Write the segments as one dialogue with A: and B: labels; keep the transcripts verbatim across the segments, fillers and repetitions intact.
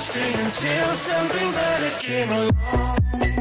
A: stay until something better came along.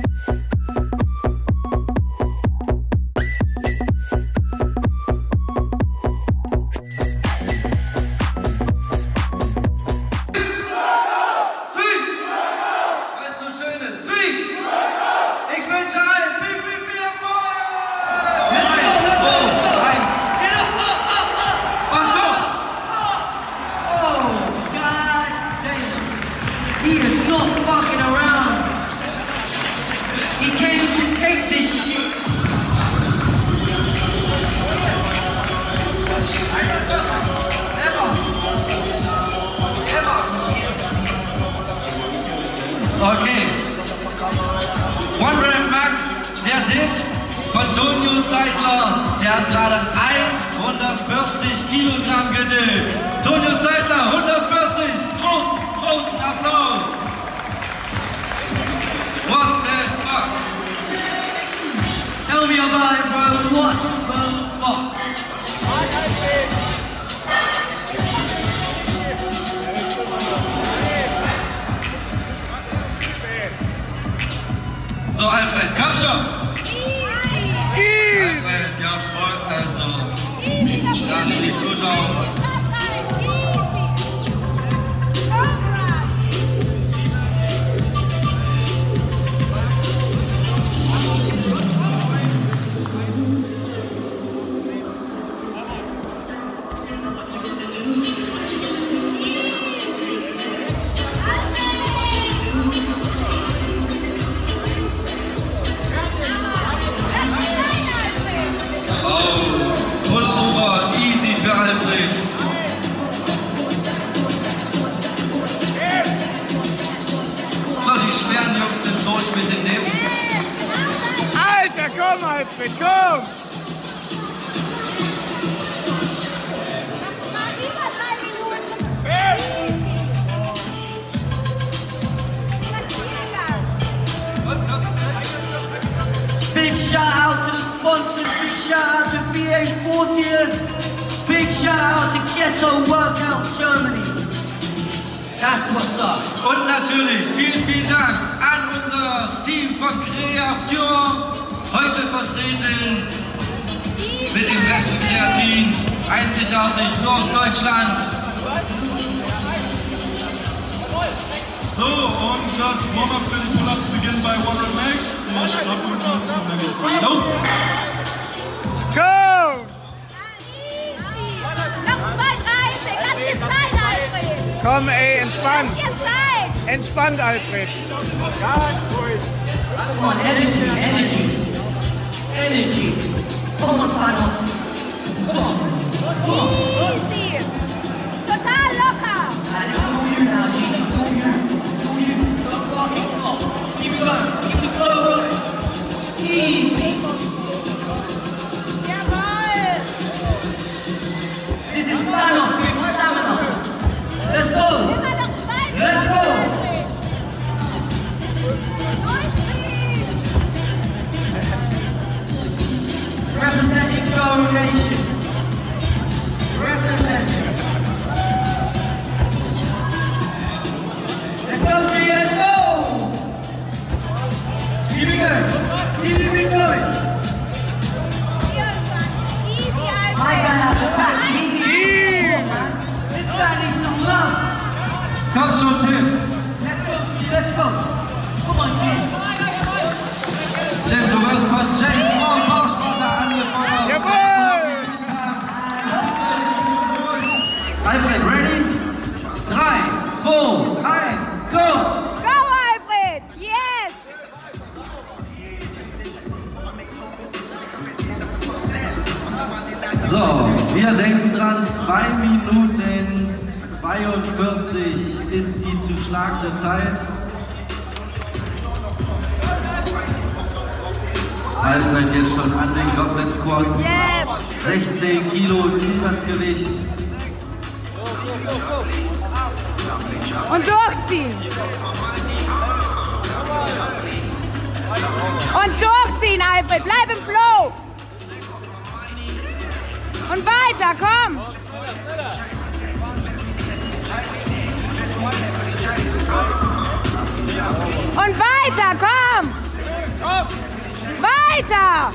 B: Okay. One Rep Max, der Tipp von Tonio Zeitler, der hat gerade hundertvierzig Kilogramm gedippt. Tonio Zeitler, hundertvierzig, großen, großen Applaus. What the fuck?
C: Tell me about it, bro. What the fuck?
B: So, Alfred, komm schon! Alfred, ja voll, also, das sieht gut aus.
D: Mit den Nehmen. Alter, komm, Alfred, komm!
C: Big shout out to the sponsors, big shout out to V A fortiers, big shout out to GhettoWorkout Germany. That's what's up.
B: Und natürlich vielen, vielen Dank an unser Team von Kreatur, heute vertreten mit dem besten Kreatin, einzigartig nur aus Deutschland.
E: So, und das Warm-up für die Pull-Ups beginnt bei one Rep Max. Ich glaube, wir können uns los!
D: Go!
F: Noch zwei dreißig, lass dir Zeit, Alfred!
D: Komm, ey, entspannt!
F: Lass dir Zeit!
D: Entspannt, Alfred! Ganz ruhig!
C: Come on, energy, energy! Energy! Come on, Thanos! Come on! Come on!
F: Easy! Total locker!
C: It's all you now, Gene. It's all you. It's all you. Don't fucking stop. Keep it going. Keep the flow going. Easy.
F: Jawohl!
C: This is Thanos with stamina. Let's go.
F: Immer noch zwei
C: Let's go. Representing Go Nation. Representing. Let's go, G, let's go! Keep it going. Keep it going.
F: Easy,
C: I
F: Alfred!
C: gotta have the back. This guy needs some love.
B: Komm schon, Tim.
C: Let's go, G, let's go. Come on, G.
B: Tim, du wirst von James Bond Bausparter angefeuert.
D: Jawohl!
B: Alfred, ready? drei, zwei, eins, go!
F: Go, Alfred! Yes!
B: So, wir denken dran, zwei Minuten zweiundvierzig ist die zu schlagende Zeit. Alfred jetzt schon an den GORvents Squats.
F: Yes!
B: sechzehn Kilo Zusatzgewicht.
F: Und durchziehen! Und durchziehen, Alfred! Bleib im Flow! Und weiter, komm! Weiter!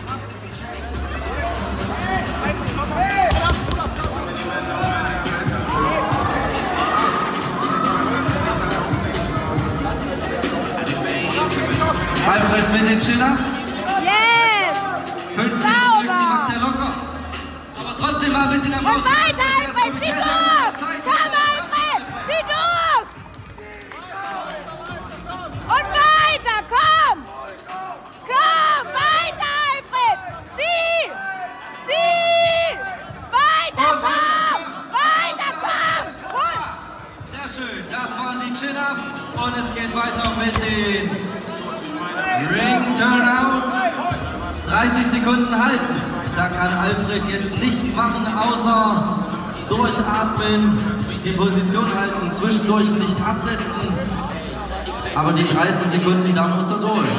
B: Alfred mit den Chin-Ups.
F: Yes!
B: fünfzehn
F: Sauber!
B: Stück, die macht er locker. Aber trotzdem mal ein bisschen am
F: Und
B: Rauschen.
F: weiter, Alfred, zieh durch! Komm, Alfred, zieh durch! Und weiter, komm! Komm, weiter, Alfred! Zieh! Zieh! Weiter, komm! Weiter, komm! Und
B: Sehr schön, das waren die Chin-Ups und es geht weiter mit den Ring Turnout. dreißig Sekunden halten. Da kann Alfred jetzt nichts machen, außer durchatmen, die Position halten, zwischendurch nicht absetzen. Aber die dreißig Sekunden, da muss er durch.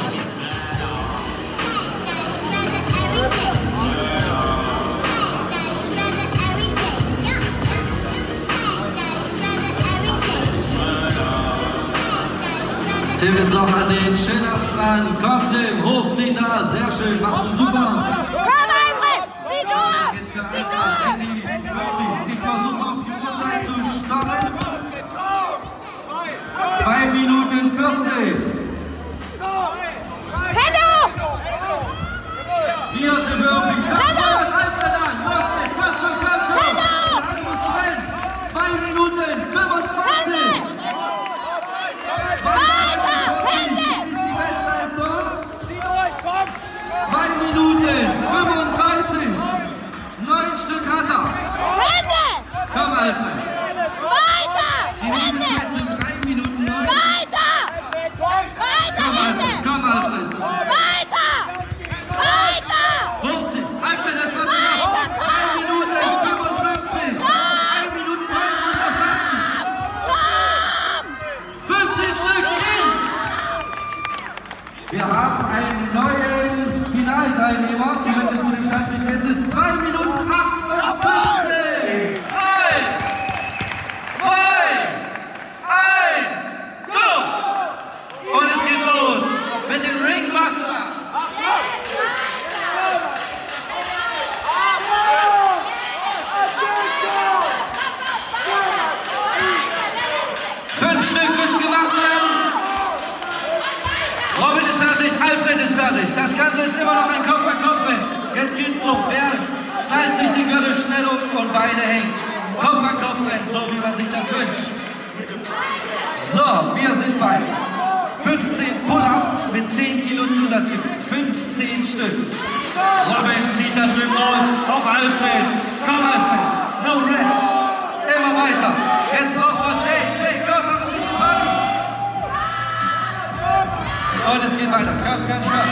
B: Tim ist noch an den Chin-Ups dran. Komm Tim, hochziehen da. Sehr schön, machst du super.
F: komm, Alfred! Zieh durch!
B: Jetzt für
F: Zieh
B: Alfred
F: durch!
B: in die Burpees. Ich versuche auf die Uhrzeit zu starren. zwei Minuten vierzehn.
F: Hello!
B: Vierte Burpee. Komm, Alfred an. Alfred, komm schon, komm schon.
F: Hello!
B: Der muss rennen. zwei Minuten fünfundzwanzig.
F: Weiter! Hände!
B: Ist die Bestleistung? zwei Minuten fünfunddreißig. Neun Stück hat er.
F: Hände!
B: Komm, Alfred.
F: Weiter!
B: Die nächste
F: Hände!
B: Zeit sind drei Minuten neun.
F: Weiter! Weiter,
B: Komm, Alfred.
F: Hände!
B: Komm, Alfred.
F: Weiter! Weiter!
B: hochziehen. Alfred, das war
F: Weiter,
B: knapp. zwei Minuten fünfundfünfzig. eine Minute neun muss er schaffen.
F: Komm!
B: fünfzehn Stück hin. Wir haben einen neuen Finalteilnehmer. Zumindest zu dem Stand bis jetzt ist zwei Minuten achtundfünfzig. drei, zwei, eins, go! Und es geht los mit den Ringmasters. Fünf Stück müssen gemacht werden. Robin ist fertig, Alfred ist fertig. Das Ganze ist immer noch ein Kopf-an-Kopf-Rennen. Jetzt geht's los. Wer schnallt sich die Gürtel schnell um und beide hängt. Kopf-an-Kopf-Rennen, so wie man sich das wünscht. So, wir sind bei fünfzehn Pull-Ups mit zehn Kilo Zusatzgewicht. fünfzehn Stück. Robin zieht da drüben los. Auf Alfred. Komm, Alfred. No rest. Immer weiter. Jetzt brauchen wir Jay. Jay, komm, mach ein bisschen Party. Und es geht weiter. Komm, komm, komm.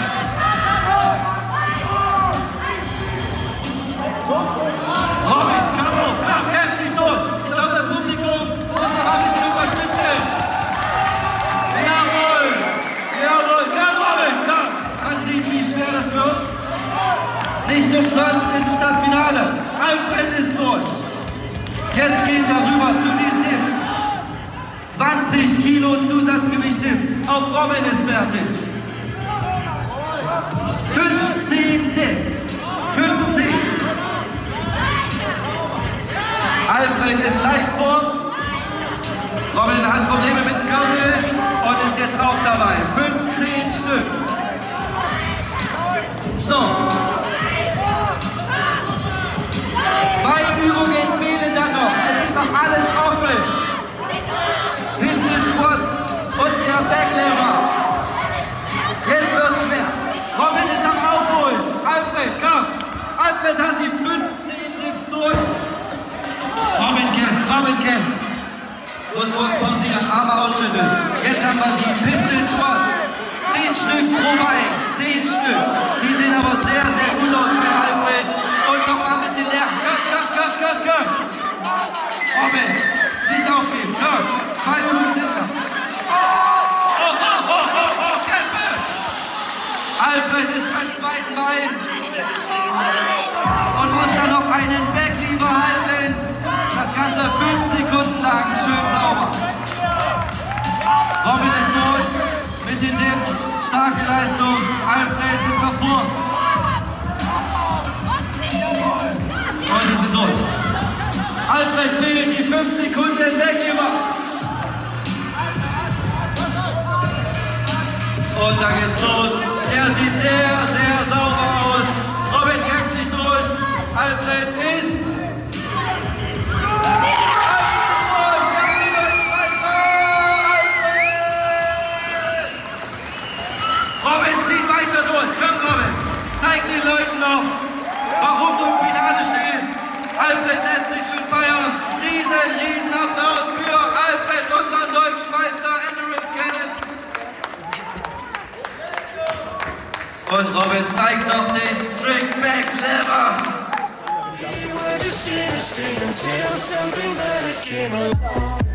B: Robin, komm hoch. Komm, kämpf dich durch. Ich glaube, das Publikum muss noch ein bisschen unterstützen. Jawohl. Jawohl. Komm, Robin, komm. Man sieht, wie schwer das wird. Nicht umsonst ist es das Finale. Alfred ist durch. Jetzt geht er rüber zu den Dips. zwanzig Kilo Zusatzgewicht Dips. Auch Robin ist fertig. fünfzehn Dips. fünfzehn. Alfred ist leicht vor. Robin hat Probleme mit dem Gürtel und ist jetzt auch dabei. fünfzehn Stück. So. Zwei Übungen fehlen dann noch. Es ist noch alles offen. Pistol Squats und der Backlever. Jetzt wird's schwer. Robin ist am Aufholen. Alfred, komm. Alfred hat die fünfzehn Dips durch. Robin kämpft, Robin kämpft. Muss kurz pausieren, Arme ausschütteln. Jetzt haben wir die Pistol Squats. Zehn Stück pro Bein. Zehn Stück. Die sehen aber sehr, sehr gut aus bei Alfred. Und noch mal ein bisschen leer. Komm, komm, komm, komm, komm. Robin, nicht aufgeben. Komm, zwei Minuten sind noch. Oh, oh, oh, oh, oh, Kämpfe. Alfred ist beim zweiten Bein. Und muss dann noch einen Backlever halten. Das Ganze fünf Sekunden lang schön sauber. Robin ist durch mit mit den Dips. Starke Leistung. Alfred ist noch vor. Freunde sind durch. Alfred fehlen die fünf Sekunden weg immer. Und da geht's los. Er sieht sehr, sehr sauber aus. Robin kämpft sich durch. Alfred ist... Robin zieht weiter durch. Komm, Robin. Zeig den Leuten noch, warum du im Finale stehst. Alfred lässt sich schon feiern. Riesen, riesen Applaus für Alfred, unseren deutschen Meister. Und Robin zeigt noch den Strict Back Lever.
A: We were just innocent until something better came along.